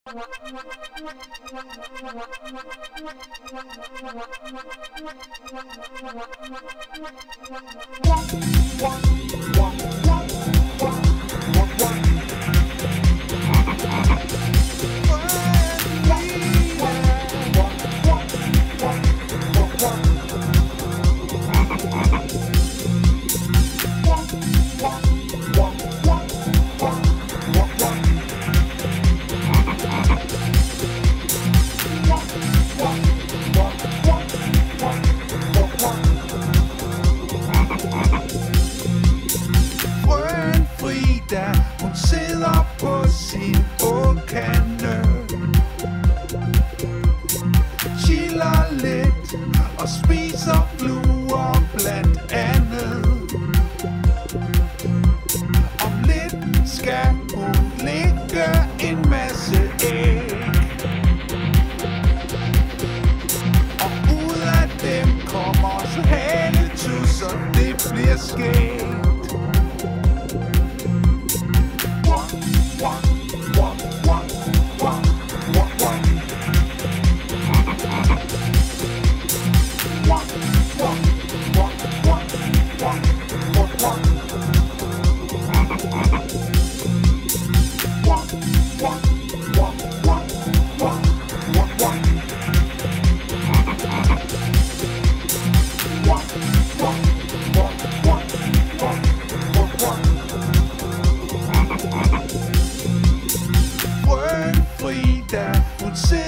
Frøen Frida, hun sidder på sin åkande, chiller lidt og spiser fluer blandt andet. Om lidt skal hun lægge en masse æg, og ud af dem kommer så haletus, og det bliver skægt. Frøen Frida, hun sidder